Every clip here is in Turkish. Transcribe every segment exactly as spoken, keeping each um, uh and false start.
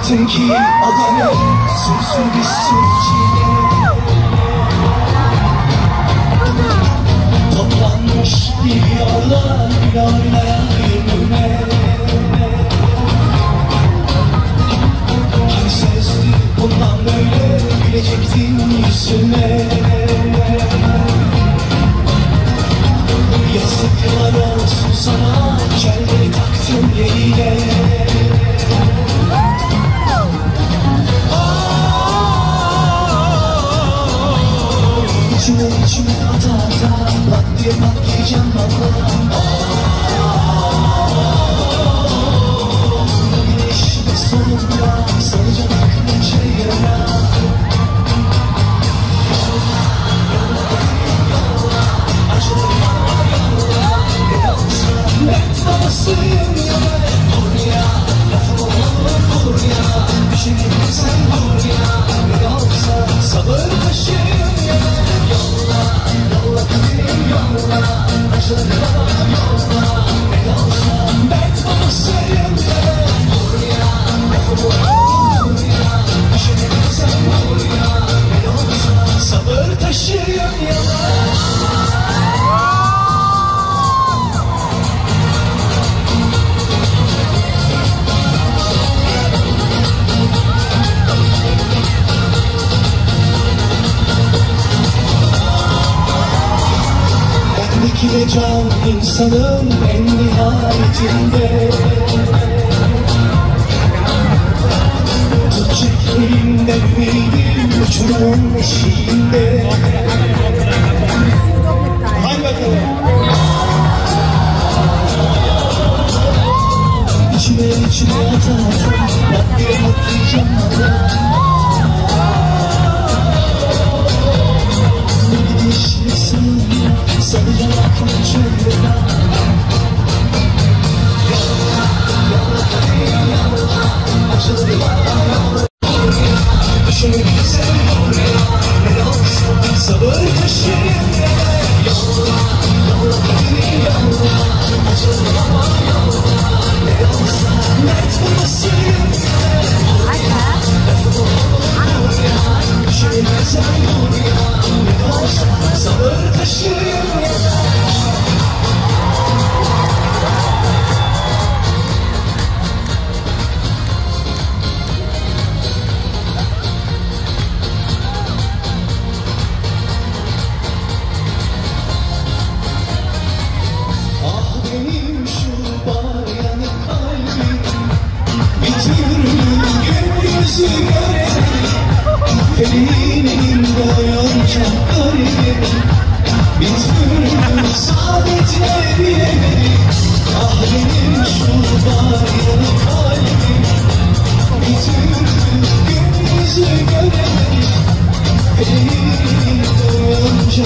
baktın ki adamı sözü bir sürçine toplanmış biliyorlar bir oynaya yürüme. Hani sözlü bundan böyle gülecektin yüzüme. Yazıklar olsun sana, kelleri taktım yerine. İçime içime ata ata, pat diye patlayacağım valla. Güneşin sonunda salacak aklım çayıra. Mert babasıyım ya ben, vur ya, lafımı vur vur ya. Bir şey bilirsen vur ya, ne olsa sabır taşıyım ya ben. Yolla, yolla kaderim yolla, acıları bana yolla. Ne olsa Mert babasıyım ya ben, vur ya, lafımı vur ya. Bir şey bilirsen vur ya, ne olsa sabır taşıyım ya ben. Belki de can insanın en nihayetinde. Tutacak elimden ümidim uçurum eşiğinde. Hadi bakalım. İçime içime ata ata, bak diye patlayacağım hala. Bu gidişle sanırım saracağım aklım çöllere. Yolla, yolla kaderim yolla, acıları bana yolla. Düşünürsen vur ya, ne olsa sabır taşıyım ya. Yolla, yolla kaderim yolla, acıları bana yolla. Ne olsa Mert babasıyım ya. Vur ya, lafımı vur ya. Düşünürsen vur ya, ne olsa sabır taşıyım ya. Elinin boyunca garibim, bir türlü saadete bilemedim. Ah benim şu bağrıyanı kalbim, bir türlü gün yüzü göremedim. Elinin boyunca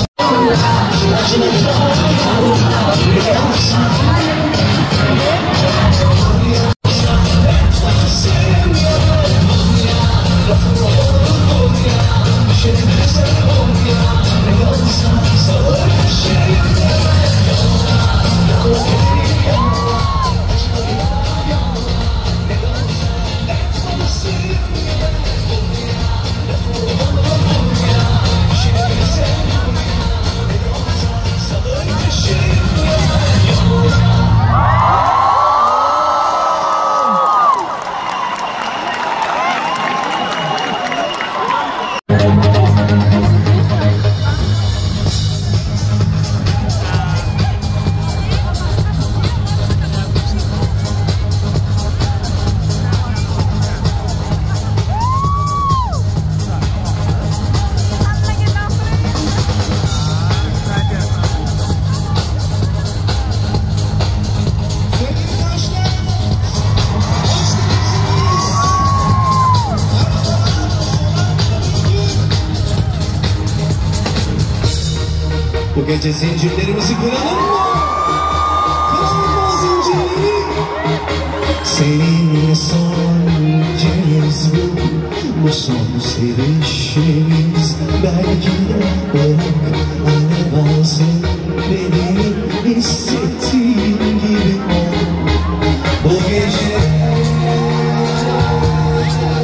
bu gece zincirlerimizi kıralım mı? Kıralım mı zincirleri? Seninle son gecemiz bu, bu son sevişimiz. Belki de bırak alev alsın, benim hissettiğim gibi ol. Bu gece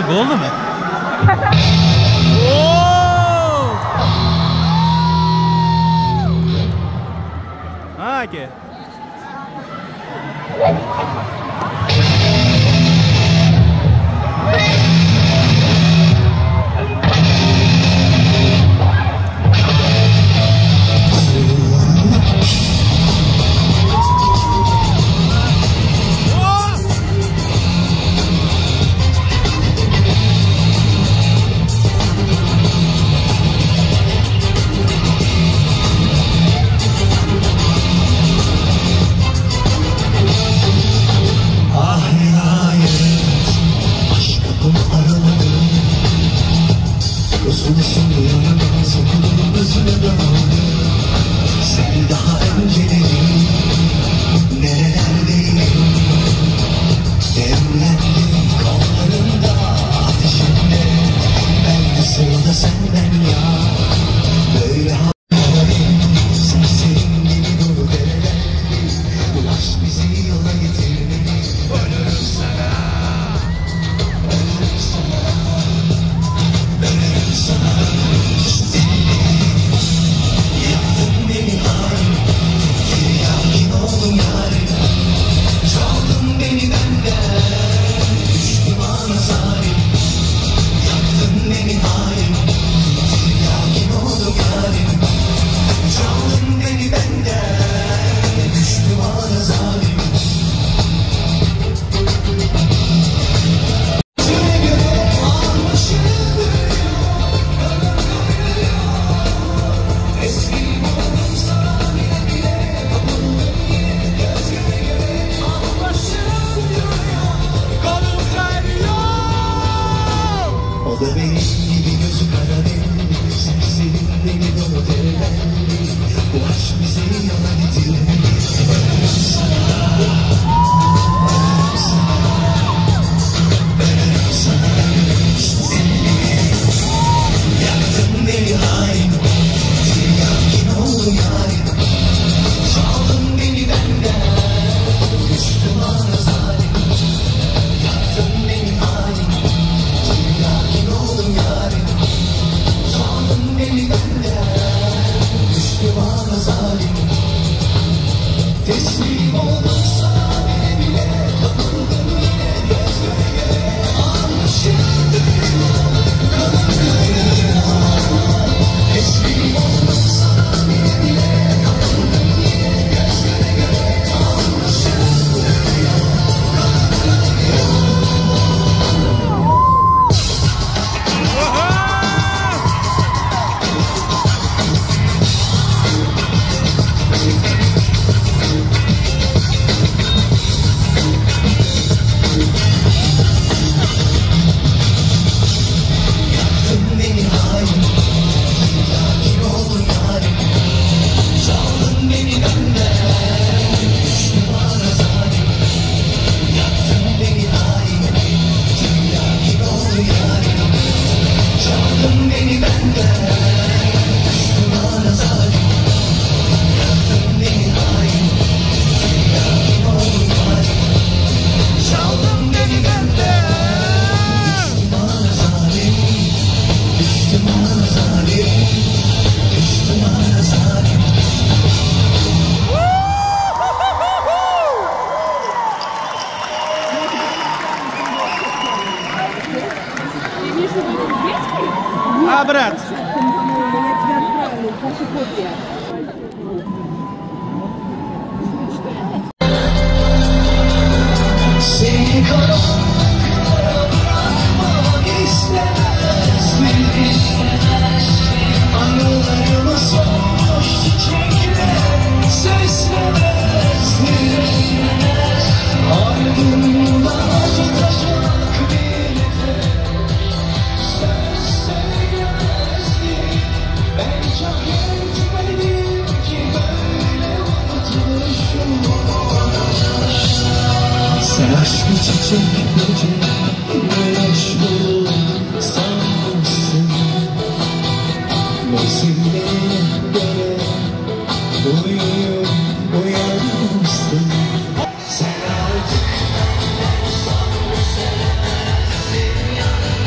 gibi oldu mu? Hadi. Sen daha önceleri nerelerdeyim? Demlendim kollarında, ateşinde. Ben de sırada senden ya. Böyle havalarım, seslerin gibi dolu derelerde. Bu aşk bizi yola getirmeli. Ölürüm sana, ölürüm sana, ölürüm sana. O da benim gibi gözü kara rengi, sensin beni dolu derelendi. Bu aşk bizi yola getirmeli. Ölürüm sana, ölürüm sana, ölürüm sana. Seni yaktın beni hain, tiryakin oldum yarim. Çaldın beni benden, düştüm ana zalim. Yaktın beni hain, tiryakin oldum yarim. Çaldın beni benden, düştüm ana zalim. Teslim oldum sana bile bile, kapıldım yine göz göre göre. Anlaşıldı kanım kaynıyor. Teslim oldum sana bile bile, kapıldım yine göz göre göre. Anlaşıldı kanım kaynıyor. Yaktın beni hain, tiryakin oldum yarim. Çaldın beni benden, düştüm ana zalim. Yaktın beni hain, tiryakin oldum yarim. Çaldın beni benden, düştüm ana zalim. Yaktın beni hain, tiryakin oldum yarim. Çaldın beni benden, düştüm ana zalim. Düştüm ana zalim, düştüm ana zalim. А, брат. Seni karanlıklara bırakmak istemezdim. Anılarımı solmuş çiçekler seslemezdim. Ardımdan tutacak bir nefes söz söylemezdim. Ben çok yetmedim ki böyle unutmuşum. Sen aşkı çiçek böcek güneş bulur sanmışsın. Mevsimlerine göre uyuyup uyanmışsın. Sen artık benden sonra sevemezsin yanına.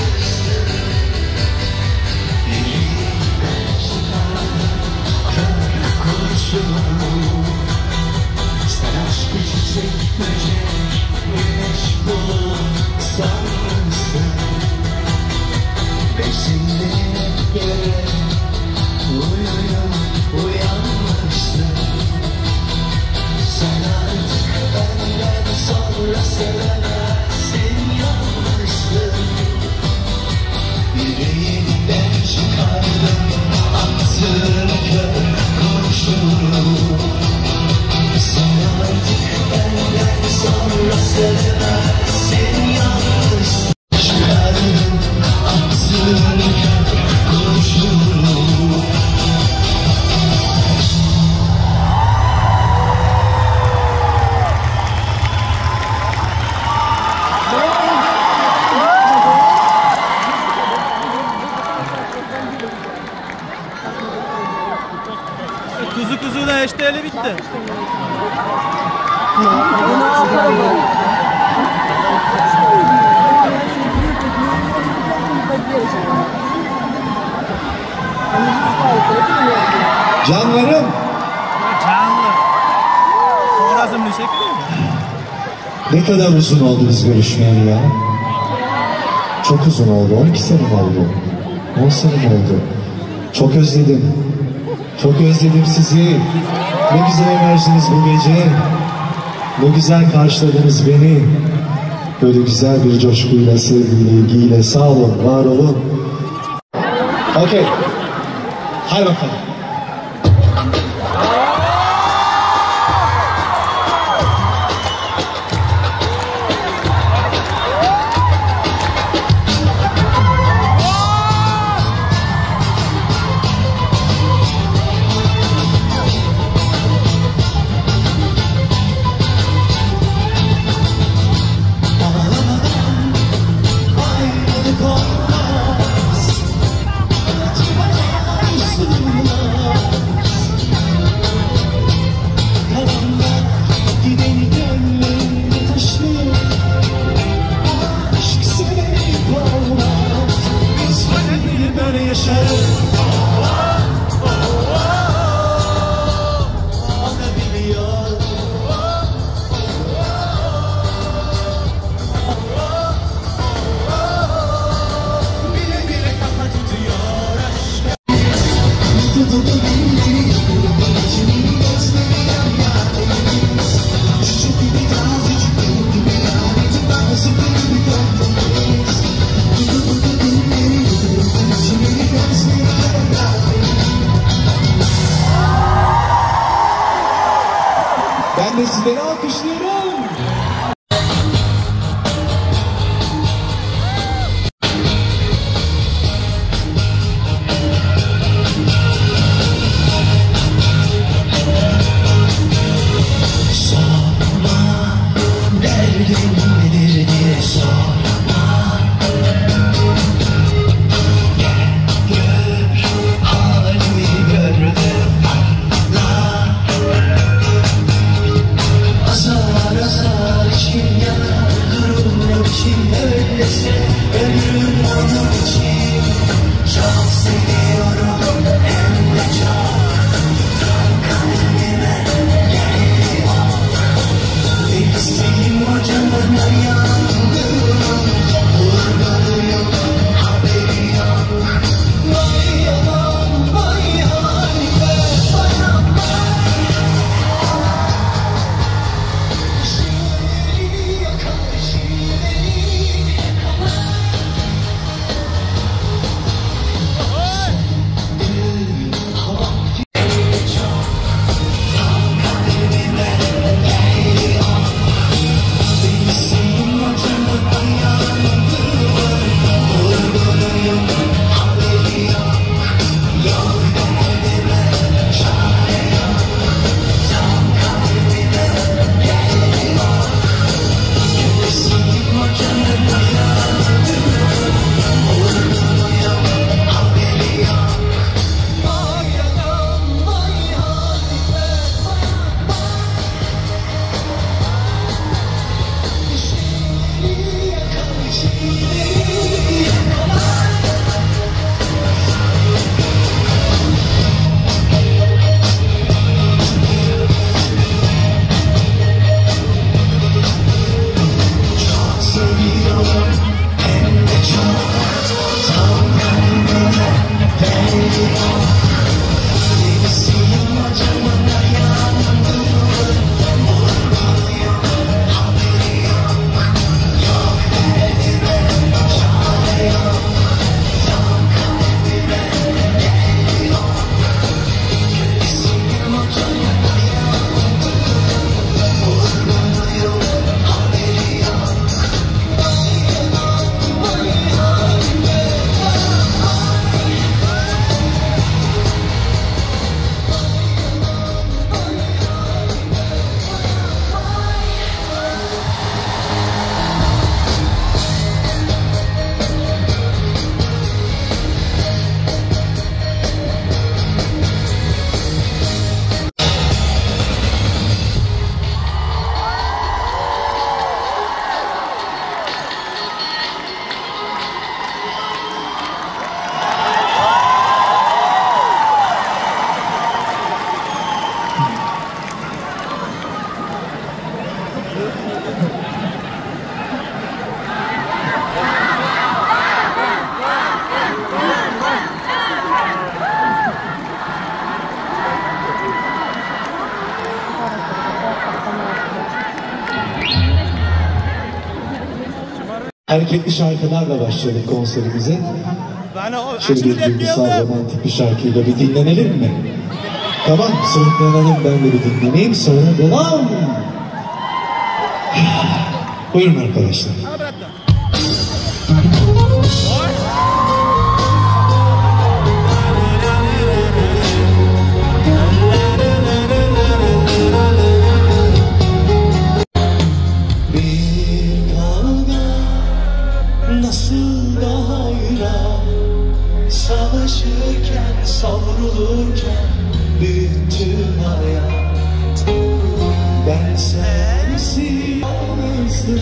Kuzu kuzu da işte öyle bitti. Canlarım. Canlı. Horazmlı şekli. Ne kadar uzun oldu biz görüşmeyeli ya? Çok uzun oldu. on iki sene oldu. on sene oldu. Çok özledim. Çok özledim sizi. Ne güzel enerjiniz bu gece. Ne güzel karşıladınız beni. Böyle güzel bir coşkuyla, sevgiyle, ilgiyle. Sağ olun, var olun. Okey. Hadi bakalım. Ben de sizleri alkışlıyorum. Sorma derdin nedir diye sorma. Gel gör halimi gör ve anla. Azar Hareketli şarkılarla başladık konserimize. Şöyle bir duygusal romantik bir şarkıyla bir dinlenelim mi? Tamam, soluklanalım, ben de bir dinleneyim, sonra devam. Buyurun arkadaşlar. Nasıl da hayran, savaşırken, savrulurken büyüttü hayat. Ben sensiz yalnızdım,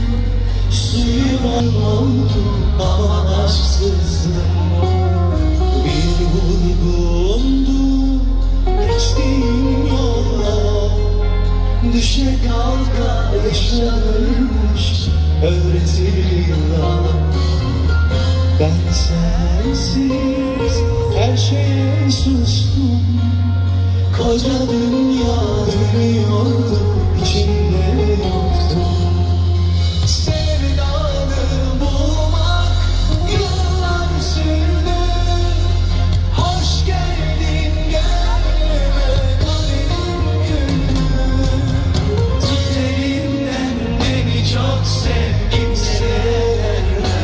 suyum oldum ama aşksızdım. Bir vurgundu geçtiğim yolla, düşe kalka yaşanırmış öğretiyorlar. Ben sensiz her şeye sustum, koca dünya dönüyordu, içinde yoktum. Sevdanı bulmak yıllar sürdü, hoş geldin gönlüme kaderim güldü. Tut elimden beni çok sev, kimseye verme.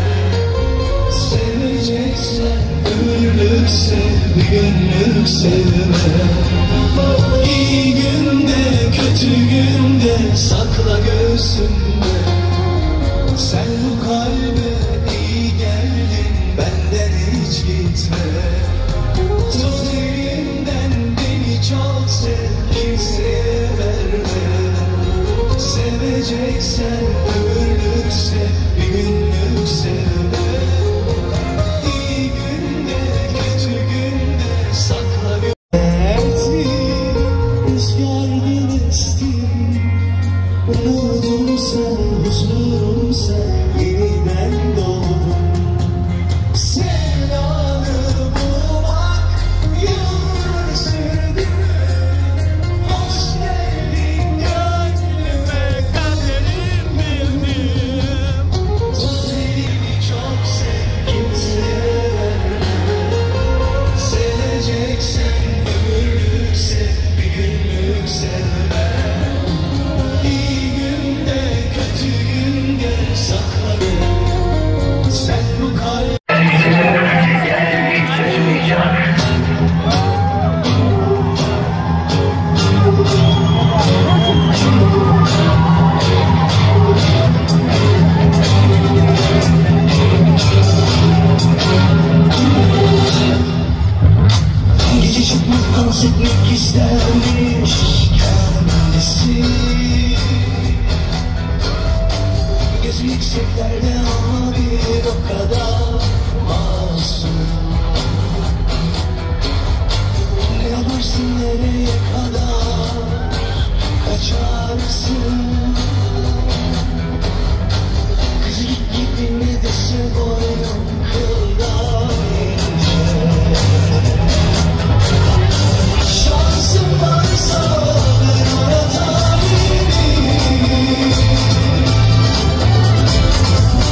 Seveceksen ömürlük sev, bir günlük sevme. İyi günde, kötü günde sakla göğsünde. Sen bu kalbe iyi geldin, benden hiç gitme. Tut elimden beni çok sev, kimseye verme. Seveceksen ömürlük sev, bir günlük sevme. İyi günde, kötü günde sakla göğsünde. Rüzgardan estim, umudum sen, huzurum sen, yeniden doğdum. Sevdanı bulmak yıllar sürdü, hoş geldin gönlüme kaderim bildim. Tut elimi çok sev, kimseye verme. Seveceksen ömürlük sev, bir günlük sevme. İyi günde, kötü günde sakla beni. Sen bu kalbe gece çıkmak, dans etmek istermiş kendisi. Gözü yükseklerde ama bir o kadar masum. Ne yaparsın, nereye kadar kaçarsın? Kızı git git ne dese boynum kıldan ince. Şansım varsa ben ona talibim.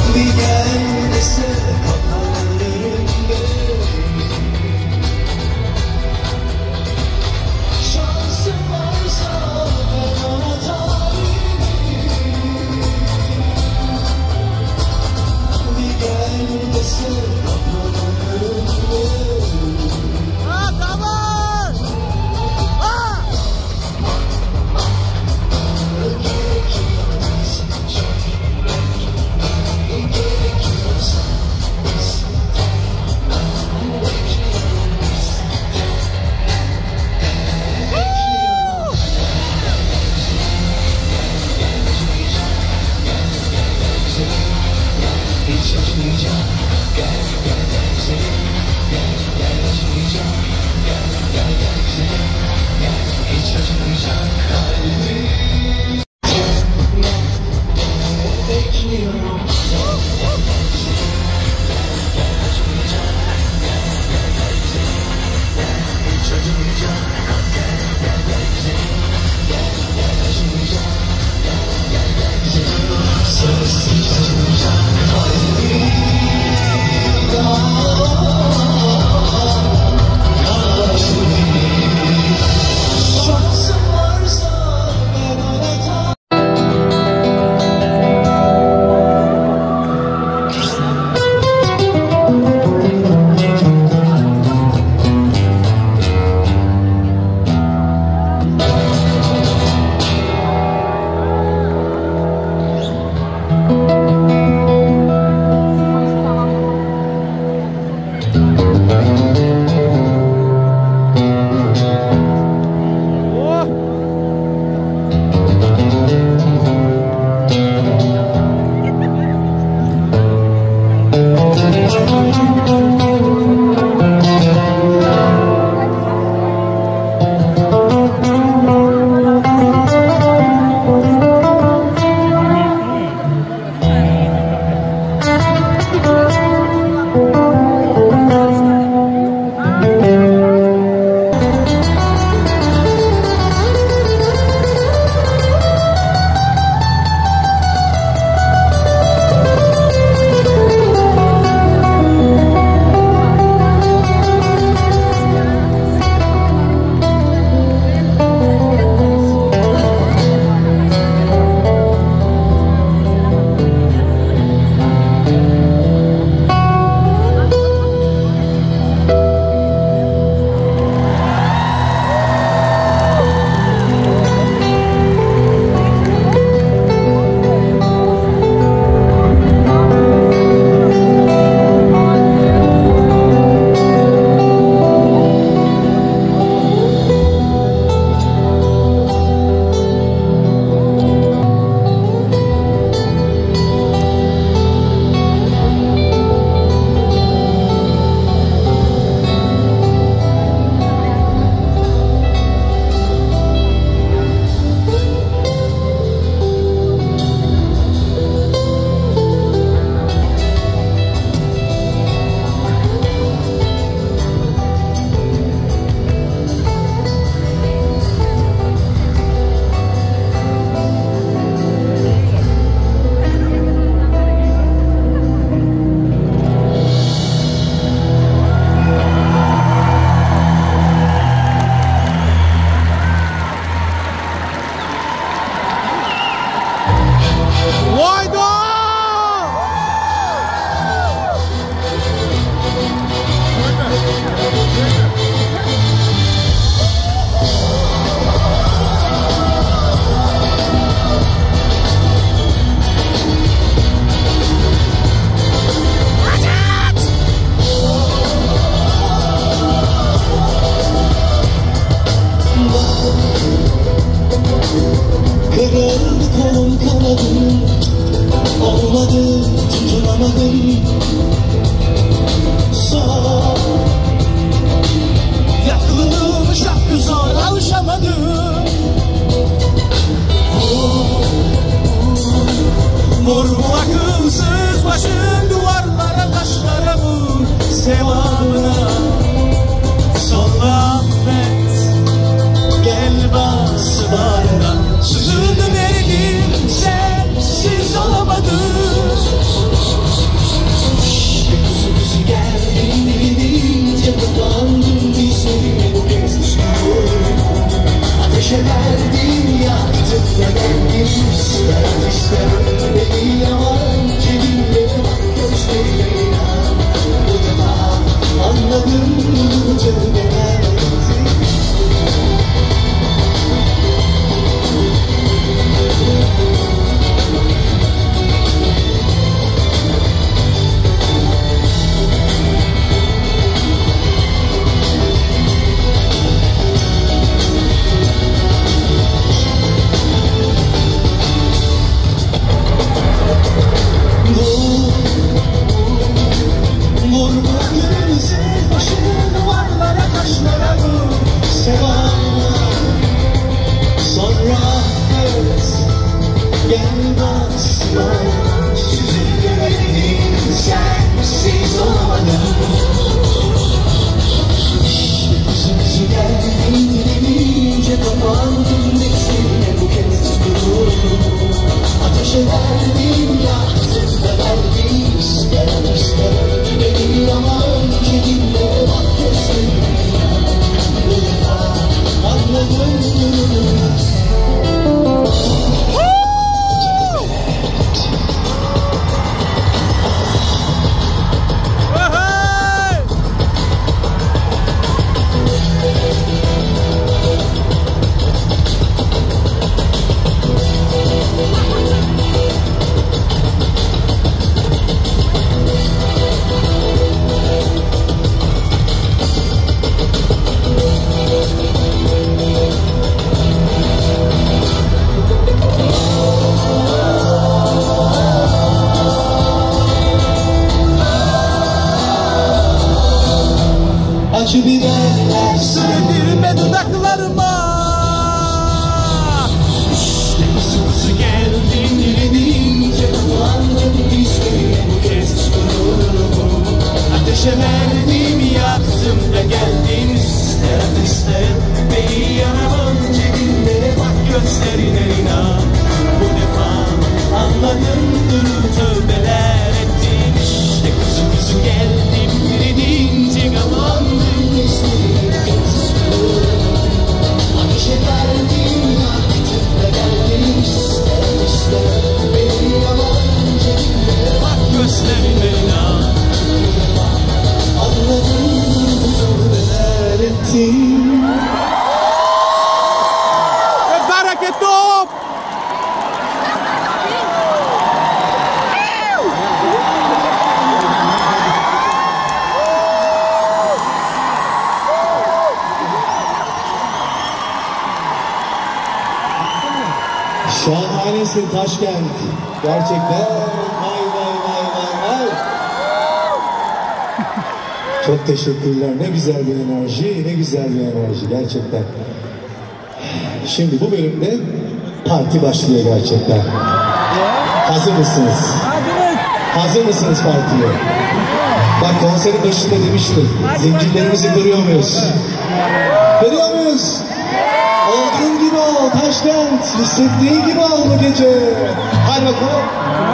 Vur bu akılsız başın duvarlara taşlara vur sevabına. Sonra affet gel bas bağrına. Süzüldüm eridim sensiz olamadım. İşte kuzu kuzu geldin dilince kapandım dizlerine bu kez düşüyorum. Ateşe verdim yaktım da geldim ister ister beni yaman cebimde bak gözlerine inan. Bu defa anladım tövbeler ettim. Acı biberler süründürme dudaklarıma. İşte kuzu kuzu geldin direnince kapandım dizlerine bu kez tutuyorum. Ateşe verdim yaktım da geldin ister ister beni yaramam cebinde bak gözlerine inan. Bu defa anladım dur tövbeler ettim. İşte kuzu kuzu geldim direnince kapandım. Ateşe verdim yaktım da geldim ister ister beni yaman cebimde bak gözlerine inan. Anladım tövbeler ettim. Bereket top! Şahanesin Taşkent. Gerçekten vay vay vay vay vay. Çok teşekkürler. Ne güzel bir enerji, ne güzel bir enerji gerçekten. Şimdi bu bölümde parti başlıyor gerçekten. Hazır mısınız? Hazır mısınız partiye? Bak konserin başında demiştim. Zincirlerimizi kırıyor muyuz? Kırıyor muyuz? Olduğun gibi ol Taşkent, hissettiğin gibi ol bu gece. Hadi bakalım.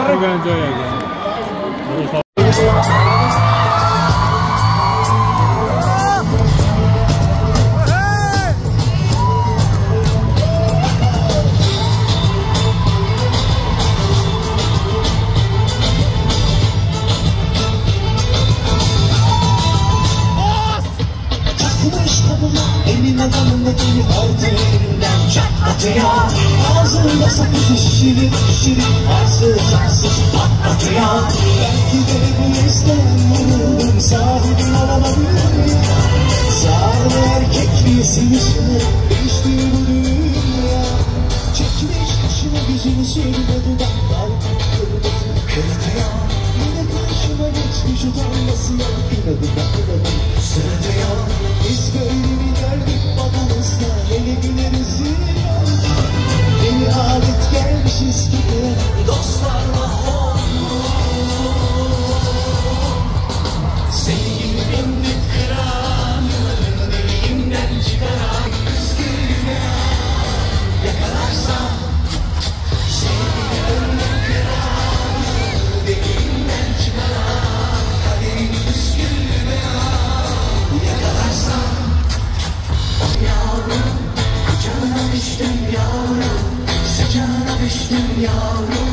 Elin adamında beni aldı elinden çatlatıyor. Ağzında sakız şişirip şişirip arsız arsız patlatıyor. Belki de bu yüzden vuruldum, sahibim olamadım ya. Sağlı erkek bir sevişime değişti bu dünya. Çekmiş kaşına gözünü sürme dudaklar kırmızı kırıtıyor. Yine karşıma geçmiş utanmasına inadına inadına sırıtıyor. Biz böyle mi derdik babamızla, hele gülerisi. adet gelmişiz gibi Dostlarla oldu. Seni gibi bindik kıranı, deliğimden çıkaran püskülüme yakalarsam. Seni gibi bindik kıranı, deliğimden çıkaran kaderin püskülüme yakalarsam. Yavrum, kucağına düştüm yavrum, sıcağına düştüm yavrum.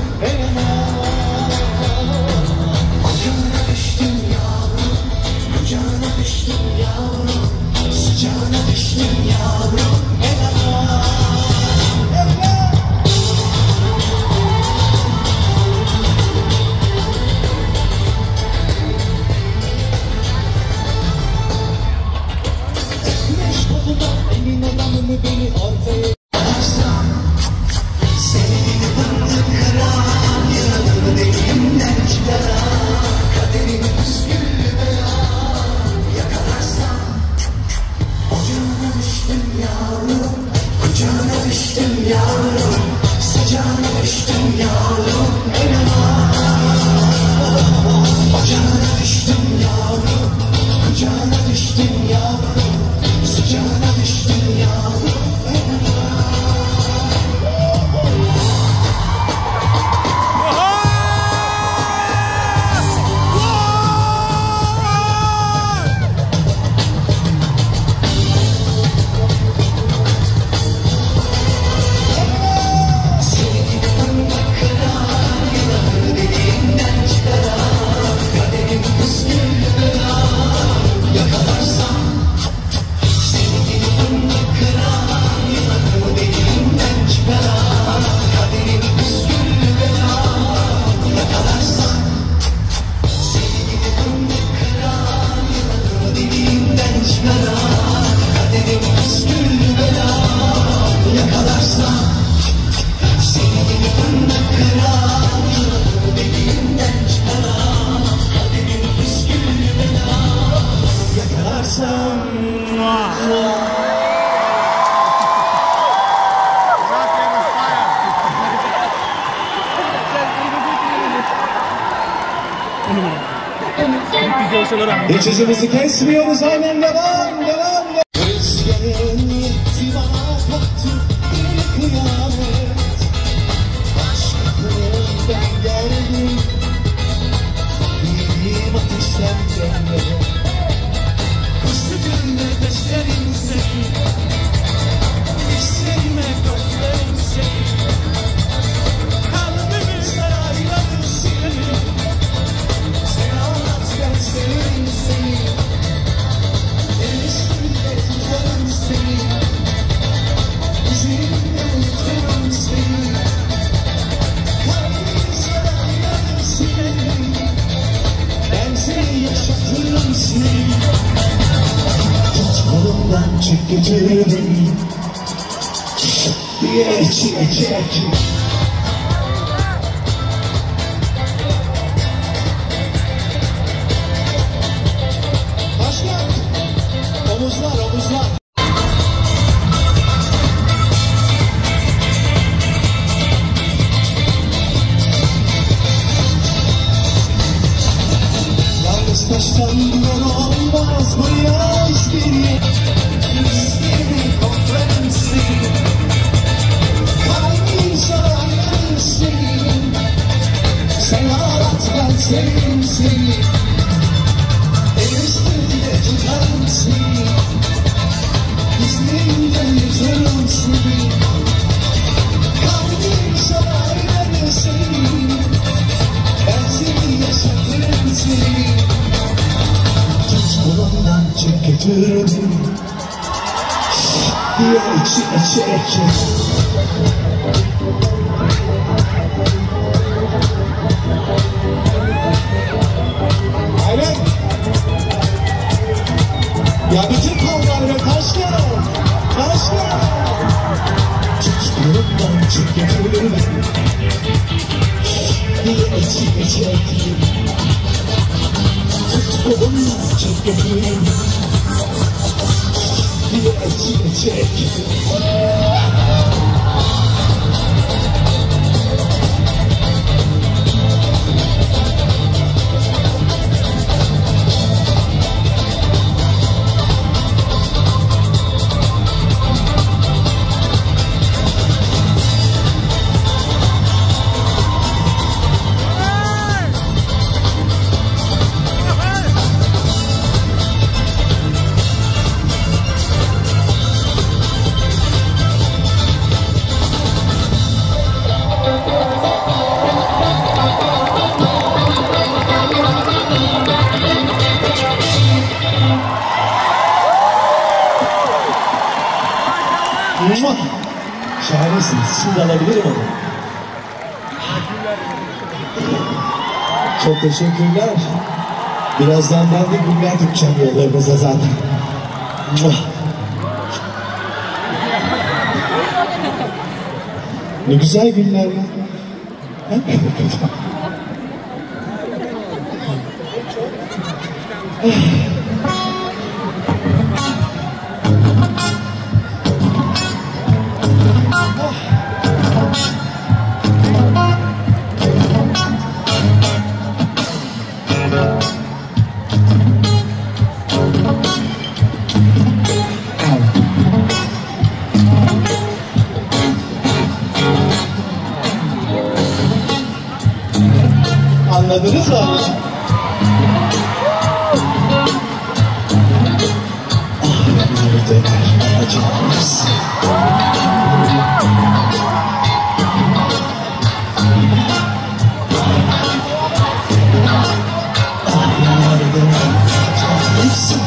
Kucağına düştüm yavrum, kucağına düştüm yavrum, sıcağına düştüm yavrum. Güneş koluna elin adamını beni ortaya Yakarsam, seni gibi fındık kıran, yaraları deliğimden çıkaran kaderin püsküllüme yakalarsam. Ocağına düştüm yavrum, kucağına düştüm yavrum, sıcağına düştüm yavrum. Ocağına düştüm yavrum, kucağına düştüm yavrum, sıcağına düştüm yavrum. Seni gibi fındık kıran, yılanı deliğimden çıkaran kaderin püsküllüme yakalarsam. Seni gibi fındık kıran, yılanı deliğimden çıkaran kaderin püsküllüme yakalarsam. Seni gibi fındık kıran, yılanı deliğimden çıkaran kaderin püsküllüme yakalarsam. Seni gibi fındık kıran, yılanı deliğimden çıkaran kaderin püsküllüme yakalarsam. Hiç hızımızı kesmiyoruz, aynen devam, devam, devam. Rüzgarın yetti bana koptu bir kıyamet. Aşk kapımdan geldim, bildiğim ateşten geldim. Koştuğum nefeslerin seni, hislerime gözlerin seni, kalbimi sarayladın seni. Sen anlat ben severim seni, el üstünde tutarım seni, izimde uyuturum seni. Kalbimi sarayladın seni, ben seni yaşatırım seni. Tut kolumdan çek götür beni, diye içine çek. Başkan, omuzlar, omuzlar. Yalnız taştan duvar olmaz bu yaz bir Rüzgarın koklarım seni, kalbim saraylarım seni. Sen ağlat ben severim seni, el üstünde tutarım seni, izlerinden yutarım seni. Kalbim saraylarım seni, ben seni yaşatırım seni. Tut kolumdan çek götür beni, diye içine çek. Aynen. Ya bütün kollar ve taşlar, taşlar. Tut kolumdan çek götür beni, diye içine çek. Tut kolumdan çek götür beni, diye içine çek. Şahanesiniz. Şimdi alabilirim onu. Çok teşekkürler. Birazdan ben de güller tutacağım yollarınıza zaten. Ne güzel güller ya. Anladınız mı? Ah, yanları döner, acımaz. Ah, yanları döner, acımaz.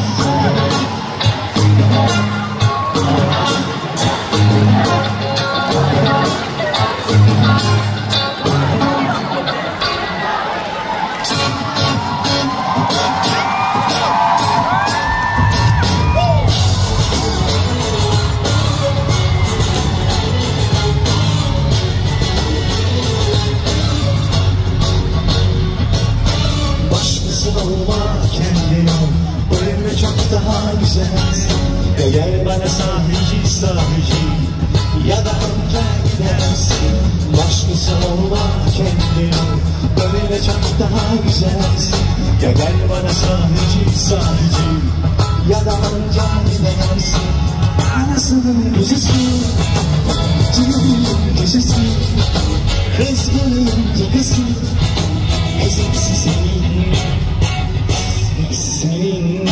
Gel bana sahici sahici ya da önce gidersin. Başkası olma kendin ol, böyle çok daha güzelsin. Ya gel bana sahici sahici ya da önce gidersin. Anasının gözüsü, cıvının köşesi, kızgının cıkısı, eziksi senin, hepsi senin.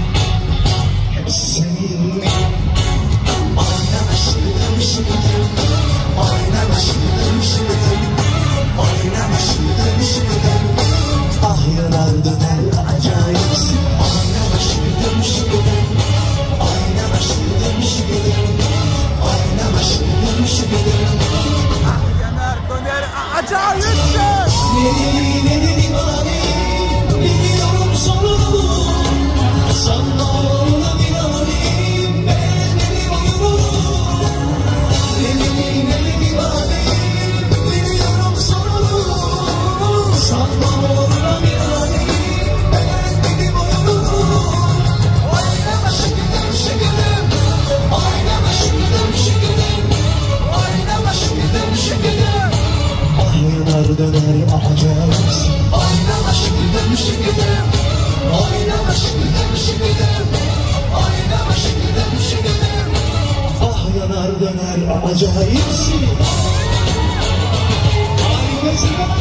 Senin oynamıştım şıkıdım, oynamıştım şıkıdım, oynamıştım şıkıdım. Ah yanar döner acayipsin. Oynamıştım şıkıdım, oynamıştım şıkıdım, oynamıştım şıkıdım. Ah yanar döner acayipsin. Ne ne dedim abi, biliyorum sonunu. Sanma ona bir alim, ben benim oyunum. Ne dedim ne dedim abi, biliyorum sonunu. Sanma ona bir alim, ben benim oyunum. Oynama şıkıdım şıkıdım, oynama şıkıdım şıkıdım, oynama şıkıdım şıkıdım. Ah yanar döner acayipsin. Oynama şıkıdım şıkıdım, oynama şıkıdım şıkıdım, oynama şıkıdım şıkıdım. Ah yanar döner acayipsin. Harikasınız.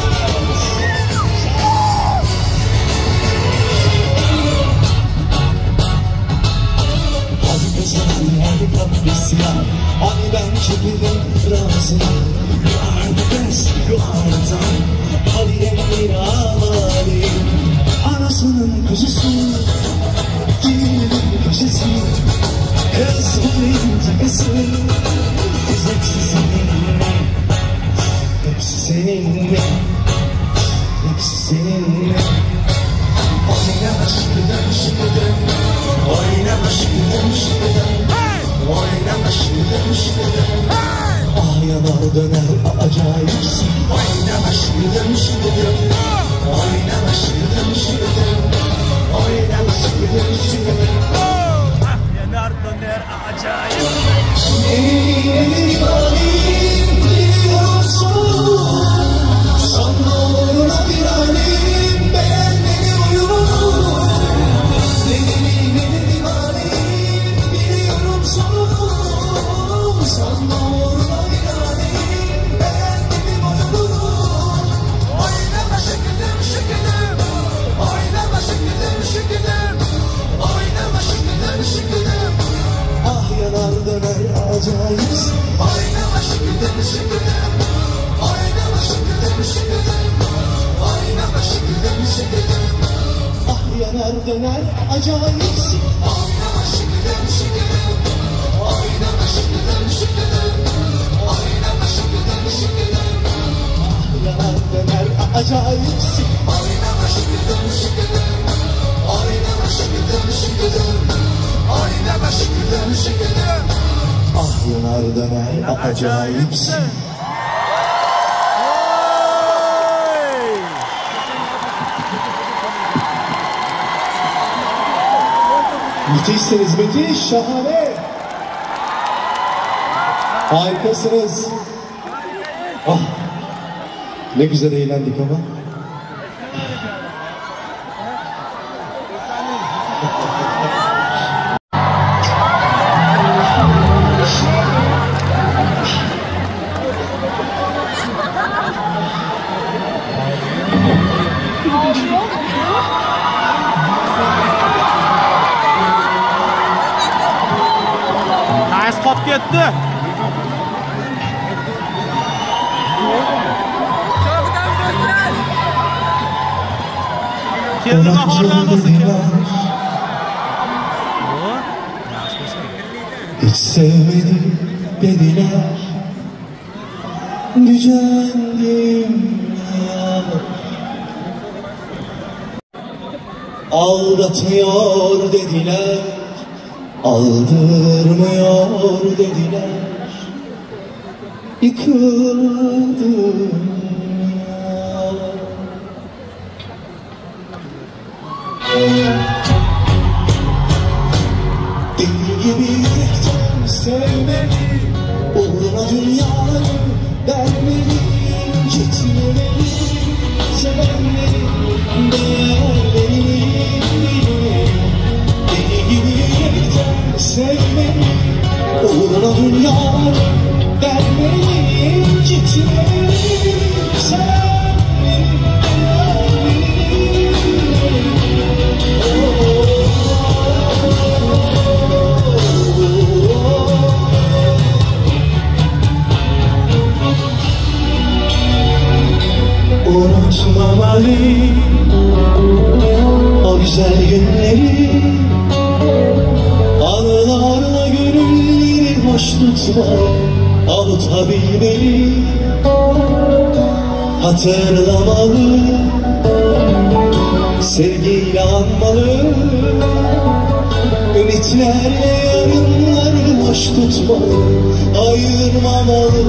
Harikasın, harika bir ya. Hani ben çekildim razıyım. You are the best, you are the time. Hadi emrin ağlayayım. Anasının kuzusu, dilinin köşesi, kızların takısı, kız hepsi senin, hepsi senin, hepsi senin. Oynama şıkıdım şıkıdım, oynama şıkıdım şıkıdım, oynama şıkıdım şıkıdım. Ah yanar döner acayipsin. Oynama şıkıdım şıkıdım, oynama şıkıdım şıkıdım, oynama şıkıdım şıkıdım. Ah yanar döner acayipsin. Neyin alim, biliyorum sonunu. Sanma uğruna bir alim, beğen benim oyunumu. Neyin neyin alim, biliyorum sonunu. Sanma uğruna bir alim, beğen benim oyunumu. Oynama şıkıdım şıkıdım, oynama şıkıdım şıkıdım, oynama şıkıdım şıkıdım. Ah yanar döner acayipsin. Oynama şıkıdım şıkıdım, oynama şıkıdım şıkıdım, oynama şıkıdım şıkıdım. Ah yanar döner acayipsin. Oynama şıkıdım şıkıdım, oynama şıkıdım şıkıdım, oynama acayipsin. Oynama şıkıdım şıkıdım, oynama şıkıdım şıkıdım, oynama şıkıdım şıkıdım. Ah yanar döner acayipsin. Müthişsiniz, müthiş, şahane. Harikasınız. Ah, ne güzel eğlendik ama. Ters kop ketdi. Keldi bahorlanmasa kerak. Hiç sevmedim dediler, gücendim ya. Aldatıyor dediler, aldırmıyor dediler, yıkıldım ya. Deli gibi yürekten sevmeli, uğruna dünyayı vermeli, gitmemeli, sevenleri, değerlerini bilmeli. Deli gibi yürekten sevmeli, uğruna dünyayı vermeli, gitmemeli, sevenleri, değerlerini bilmeli. Unutmamalı o güzel günleri, anılarla gönülleri hoş tutmalı, avutabilmeli, hatırlamalı, sevgiyle anmalı, ümitlerle yarınları hoş tutmalı, ayırmamalı.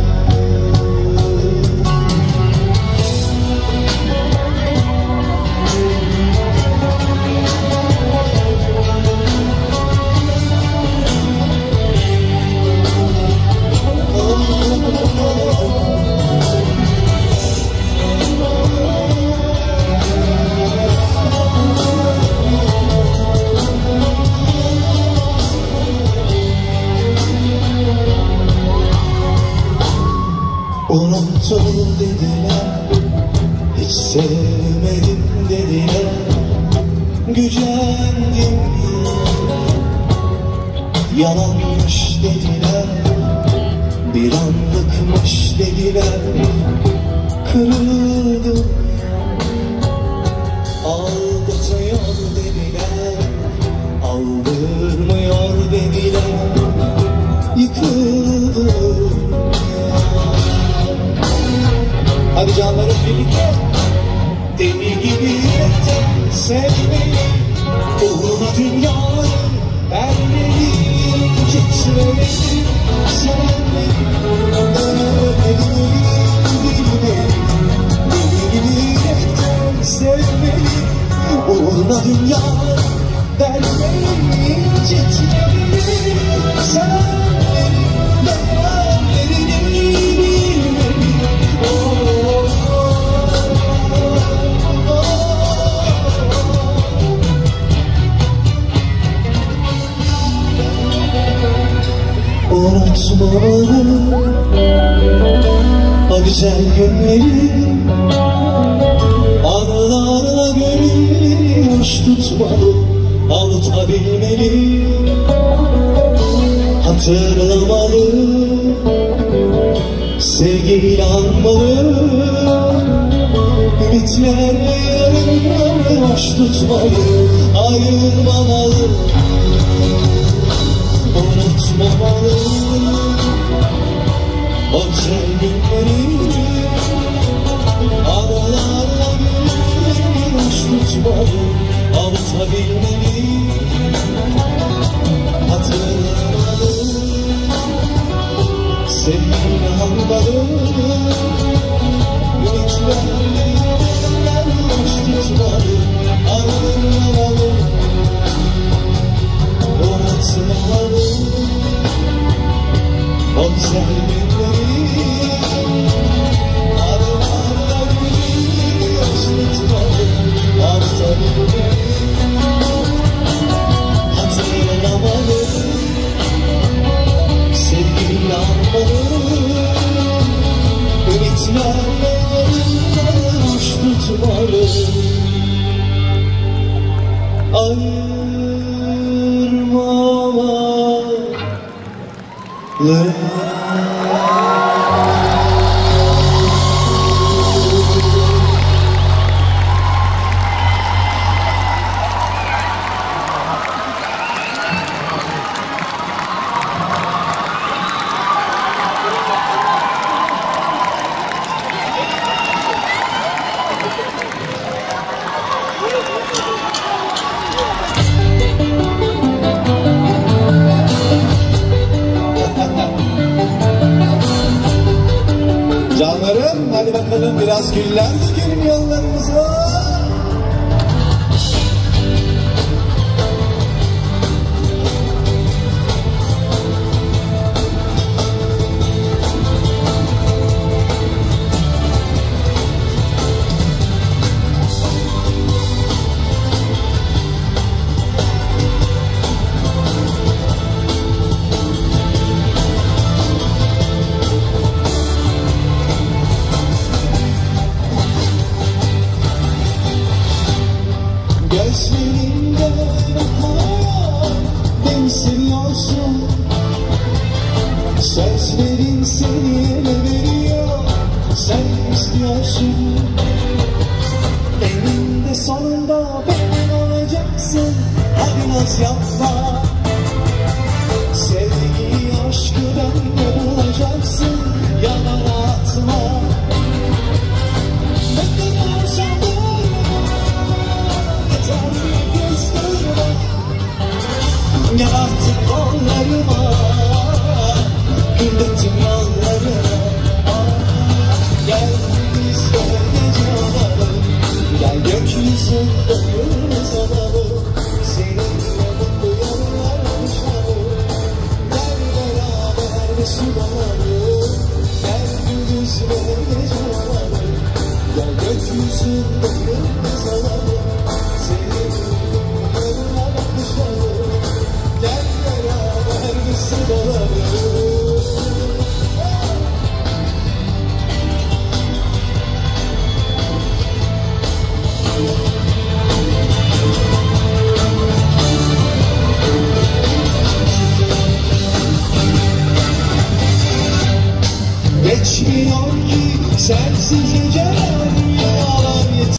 Unuttum dediler, hiç sevmedim dediler, gücendim ya. Yalanmış dediler, bir anlıkmış dediler, kırıldım. Aldatıyor dediler, aldırmıyor dediler, yıkıldım. Hadi canlarım birlikte. Deli gibi yürekten sevmeli, uğruna dünyayı vermeli, gitmemeli, sevmeli, dönemeli, bilmeli. Deli gibi yürekten sevmeli, uğruna dünyayı vermeli, gitmemeli, sevmeli, dönemeli, bilmeli. Unutmamalı o güzel günleri, anılarla gönülleri hoş tutmalı, avutabilmeli, hatırlamalı, sevgiyle anmalı, ümitlerle yarınları hoş tutmalı, ayırmamalı. Unutmamalı o güzel günleri, anılar bakalım, hadi bakalım biraz güller dökelim yollarımıza. Gözlerinde bahar, beni seviyorsun. Sözlerin seni ele veriyor, sen istiyorsun. Eninde sonunda benim olacaksın, hadi naz yapma. Sevgiyi, aşkı bende bulacaksın, yalan atma. Ne kadar sabır, gel artık kollarıma, gülletim yollarına. Gel bizde gece olalım, gel gökyüzünde yıldız olalım. Seninle mutlu yollar uçalım, gel beraber mesut olalım. Gel gündüzde gece olalım, gel gökyüzünde yıldız olalım. Seninle gel beraber mesut olalım. Geçmiyor ki sensiz geceler, yalan yeter.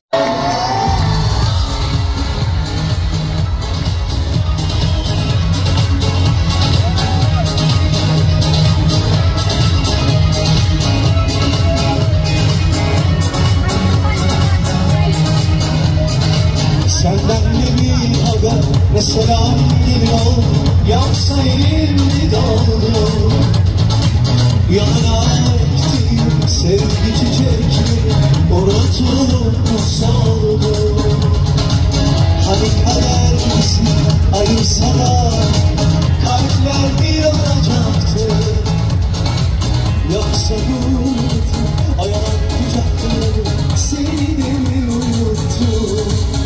Senden ne bir haber, ne selam geliyor, yoksa elimde doldu. Yanına ektiğim sevgi çiçekleri unutulup mu soldu? Hani kader bizi ayırsa da kalpler bir olacaktı. Yoksa yurdu ayağım kucaktı, seni de mi unuttum?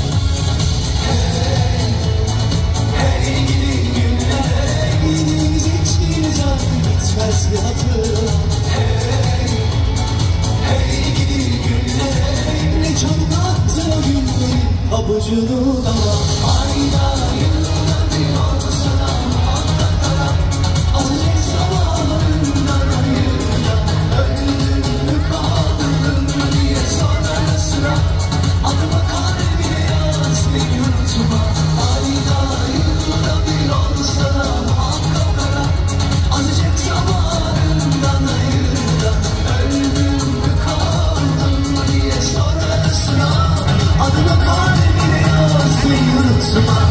Bitmez bir hatır. Hey, hey gidi günler, ne çok attı o günlerin pabucunu dala. Ayda yılda bir olsa da muhakkak ara, azıcık zamanından ayırda. Öldüm mü kaldım mı diye sonra sıra, adıma kalbine yaz beni unutma. Ayda yılda bir olsa da muhakkak ara, azıcık zamanından ayırda. Öldüm mü kaldım mı diye sorarsa, adına kalbine yaz beni unutma.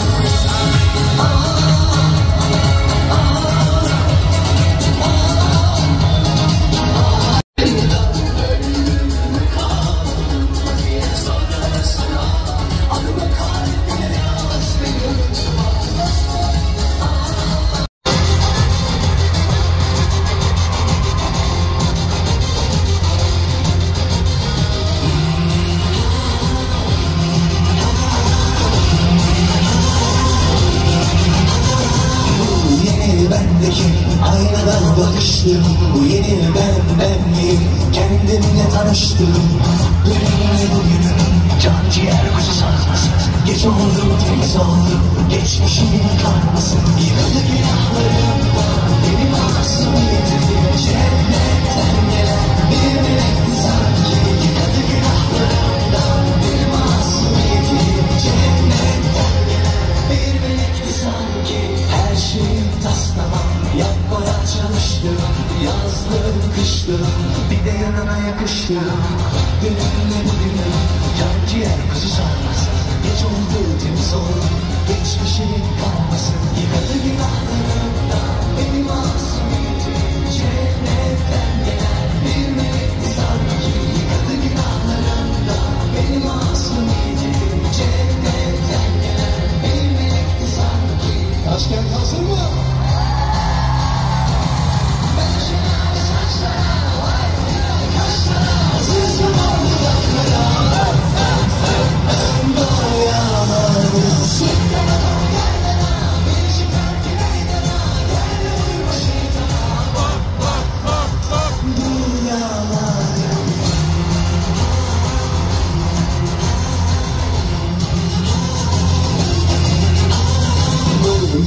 Aynadan bakıştım, bu yeni ben ben miyim? Kendimle tanıştım. Dünümle bugünüm, can ciğer kuzu sarmasın. Geç oldu, temiz oldu, geçmişimin karmasın. Yıkadı günahlarımdan, benim masumiyetimi cennetten gelen bir melekti sanki. Yıkadı günahlarımdan, benim masumiyetimi cennetten gelen bir melekti sanki. Her şeyim tas tamam, yapmaya çalıştım, yazdım kıştım, bir de yanına yakıştım. Dünümle bugünüm, can ciğer kuzu sarmasın. Geç oldu, temiz oldu, geçmişimin kalmasın. Yıkadı günahlarımdan, benim masumiyetimi cennetten gelen bir melekti sanki.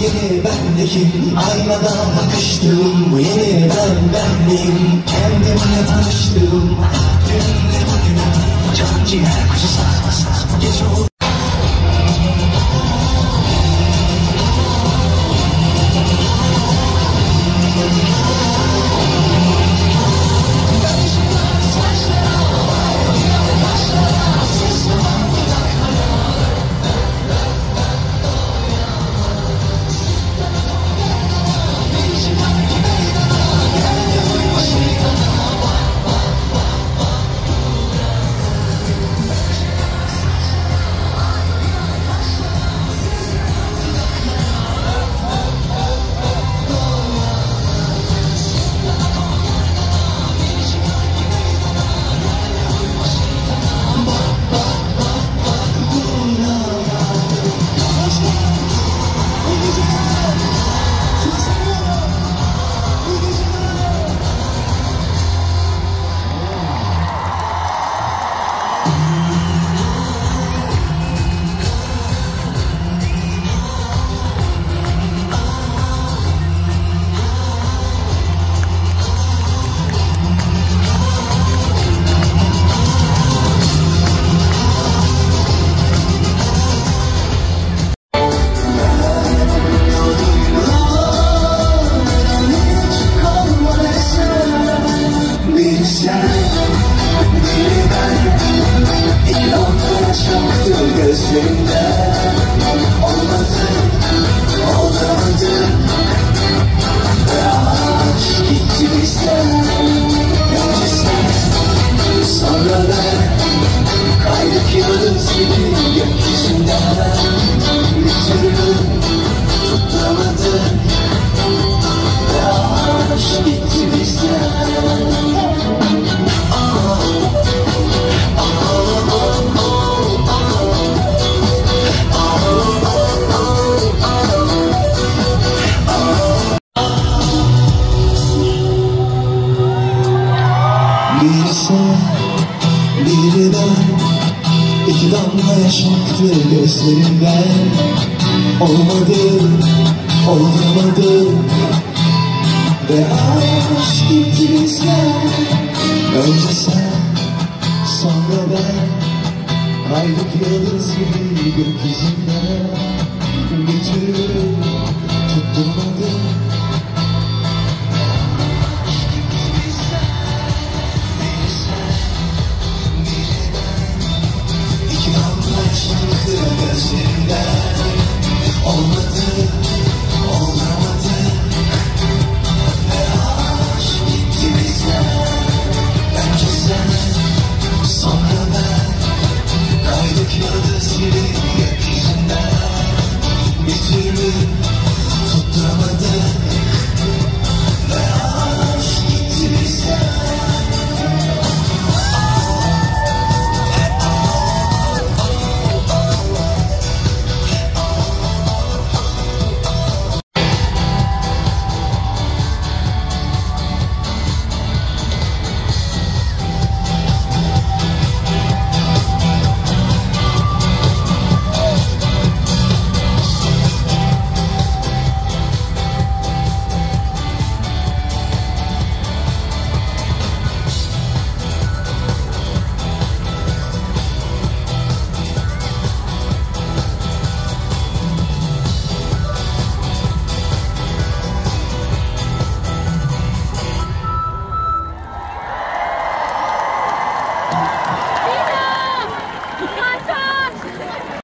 yeni bendeki aynada bakıştım. Bu yeni ben benliğim, kendimle tanıştım. Dünle bugünüm, can ciğer kuzu sarmasa gece olur. Gözlerimden olmadı, olamadı. Ve aşk gitti bizden. Önce sen, sonra ben. Kaydık yıldız gibi gökyüzünden. Bir türlü tutturamadım. Ve aşk gitti bizden. Biri sen, biri ben. İki damla yaş aktı gözlerimden. Olmadı, olamadı. Ve aşk gitti bizden. Önce sen, sonra ben. Kaydık yıldız gibi gökyüzünden. Bir türlü tutturmadım. Gözlerimden olmadı.